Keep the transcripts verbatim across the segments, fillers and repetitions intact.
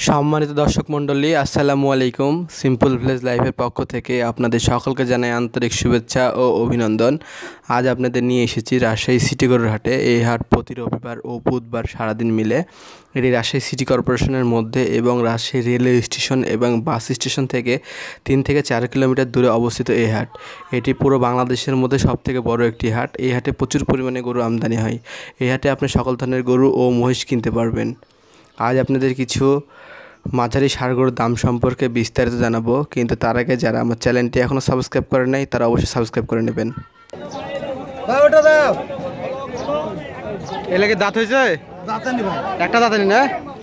সম্মানিত দর্শক মণ্ডলী, আসসালামু আলাইকুম। সিম্পল ভিলেজ লাইফের পক্ষ থেকে আপনাদের সকলকে জানাই আন্তরিক শুভেচ্ছা ও অভিনন্দন। আজ আপনাদের নিয়ে এসেছি রাজশাহী সিটি গরুর হাটে। এই হাট প্রতি রবিবার ও বুধবার সারাদিন মিলে। এটি রাজশাহী সিটি কর্পোরেশনের মধ্যে এবং রাজশাহী রেলওয়ে স্টেশন এবং বাস স্টেশন থেকে তিন থেকে চার কিলোমিটার দূরে অবস্থিত এই হাট। এটি পুরো বাংলাদেশের মধ্যে সবথেকে বড় একটি হাট। এই হাটে প্রচুর পরিমাণে গরু আমদানি হয়। এই হাটে আপনি সকল ধরনের গরু ও মহিষ কিনতে পারবেন। আজ আপনাদের কিছু মাঝারি ষাঁড় গরুর দাম সম্পর্কে বিস্তারিত জানাবো, কিন্তু তার আগে যারা আমার চ্যানেলটি এখনও সাবস্ক্রাইব করে নাই তারা অবশ্যই সাবস্ক্রাইব করে নেবেন। এলাকে দাঁত হয়েছে? একটা দাঁত নি না?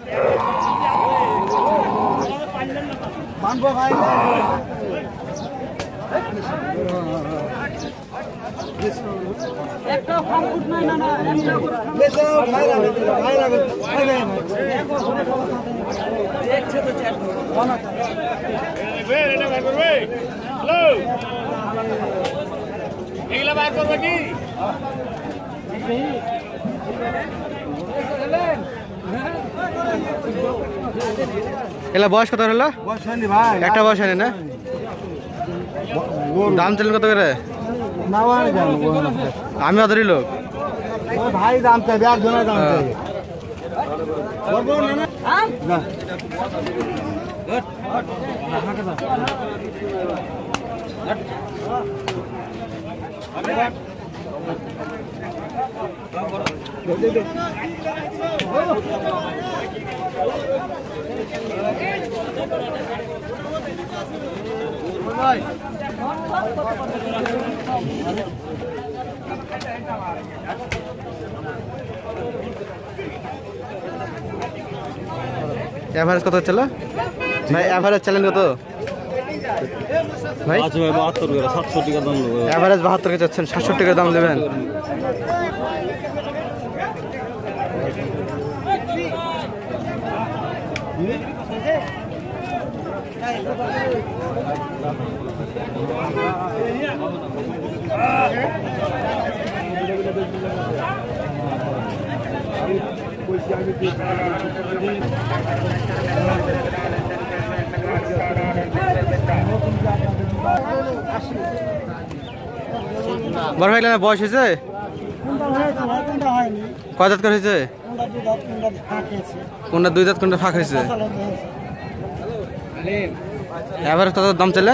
এলা বয়স কত হলো? একটা বয়স হয়নি না? দাম চলেন কত করে? আমি অদরি লোক ভাই দাম চাই, এক জনের দাম চাই। এভারেজ কত ছিল ভাই? এভারেজ চ্যালেঞ্জ কত ভাই? বাহাত্তর করে সাতশো টাকা দাম দেবেন। এভারেজ বাহাত্তর কে চাচ্ছেন, সাতশো টাকা দাম দেবেন। বড় ভাই বয়স হয়েছে? কয় দাঁত করে হয়েছে? কোনটা দুই দাঁত কোনটা ফাঁক হয়েছে? এবার কত দাম চাইলেন?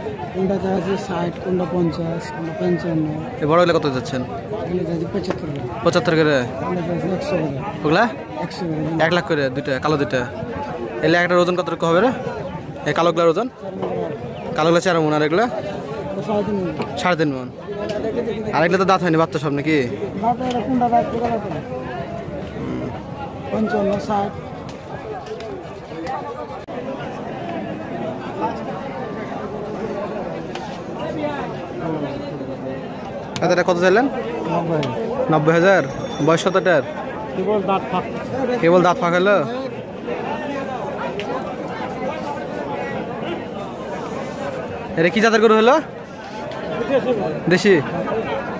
বড় হলে কত যাচ্ছেন? পঁচাত্তর করে। ওগুলা এক লাখ করে দুইটা কালো দুইটা। এলে একটা ওজন কত হবে রে? এই কালোগুলার ওজন? কালোগুলা চার মন, আর এগুলা সাড়ে তিন মন। আর এগুলো তো দাঁত হয়নি, বাচ্চা সব নাকি? কত চাইলেন? নব্বই হাজার। বয়স কতটার? কেবল দাঁত ফাঁক হলো। এটা কি জাতের গরু হলো? দেশি।